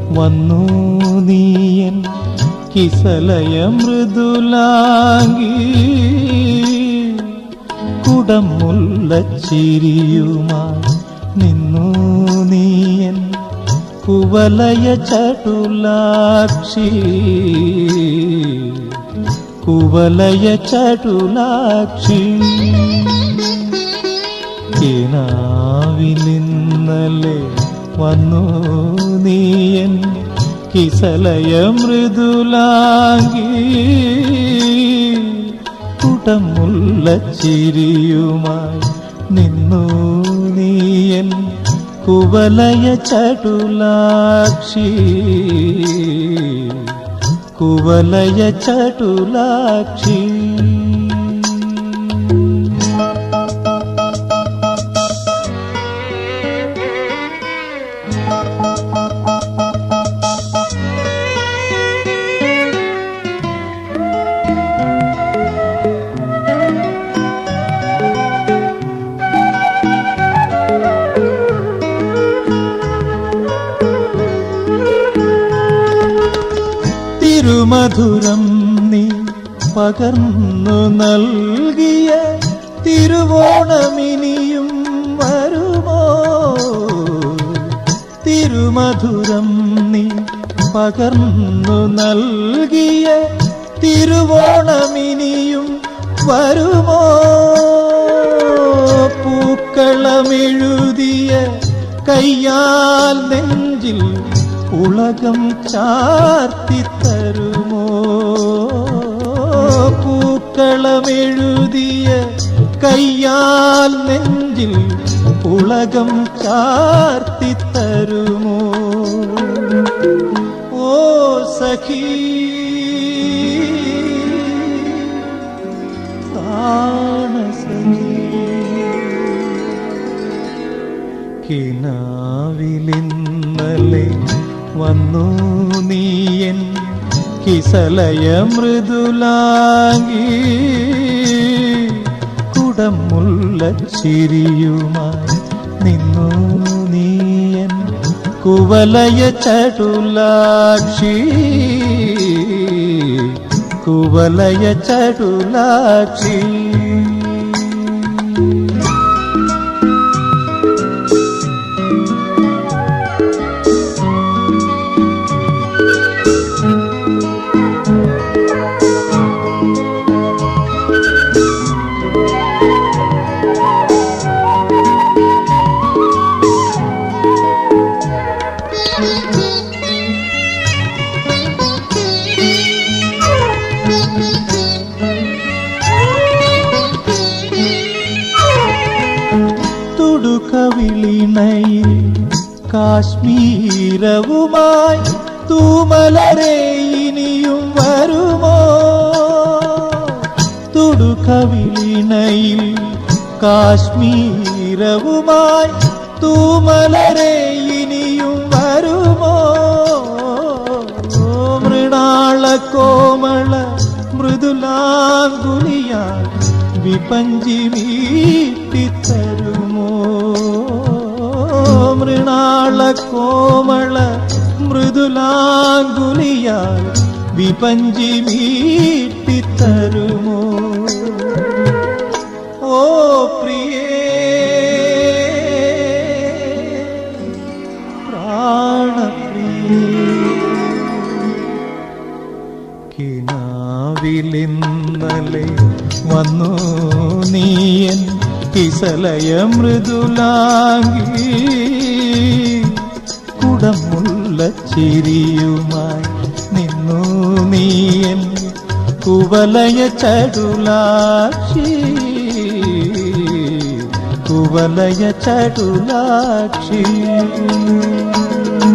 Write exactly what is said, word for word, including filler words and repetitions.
വന്നു നീയൻ കിസലയ മൃദുലാംഗി കുടമുല്ലച്ചിരിയുമായി നിന്നു നീയൻ കുവലയ ചടുലാക്ഷി കുവലയ ചടുലാക്ഷി കിനാവിലിന്നലെ വന്നു നീയൻ കിസലയ മൃദുലാംഗി കുടമുല്ലച്ചിരിയുമായി നിന്നു നീയൻ കുവലയ ചടുലാക്ഷി കുവലയ ചടുലാക്ഷി തിരുമധുരം നീ പകർന്നു നൽകിയ തിരുവോണമിനിയും വരുമോ തിരുമധുരം നീ പകർന്നു നൽകിയ തിരുവോണമിനിയും വരുമോ പൂക്കളമെഴുതിയ കയ്യാൽ നെഞ്ചിൽ ഉലകം ചാർത്തിത്തരുമോ പൂക്കളമെഴുതിയ കയ്യാൽ നെഞ്ചിൽ ഉലകം ചാർത്തിത്തരുമോ ഓ സഖി പ്രാണസഖി കിനാവിലിന്നലെ വന്നു നീയൻ കിസലയ മൃദുലാംഗി കുടമുല്ലച്ചിരിയുമായി നിന്നു നീയൻ കുവലയ ചടുലാക്ഷി കുവലയ ചടുലാക്ഷി തുടുകവിളിണയിൽ കാശ്മീരവുമായി തൂമലരെ ഇനിയും വരുമോ തുടുകവിളിണയിൽ കാശ്മീരവുമായി തൂമലരെ ഇനിയും വരുമോ മൃണാള കോമള മൃദുലാംഗുലിയാൽ വിപഞ്ചി മീട്ടിത്തരുമോ മൃണാള കോമള മൃദുലാംഗുലിയാൽ വിപഞ്ചി മീട്ടിത്തരുമോ ഓ പ്രിയേ പ്രാണപ്രിയേ കിനാവിലിന്നലെ വന്നു നീയൻ കിസലയ മൃദുലാംഗി കുടമുല്ലച്ചിരിയുമായി നിന്നു നീയൻ കുവലയ ചടുലാക്ഷി കുവലയ ചടുലാക്ഷി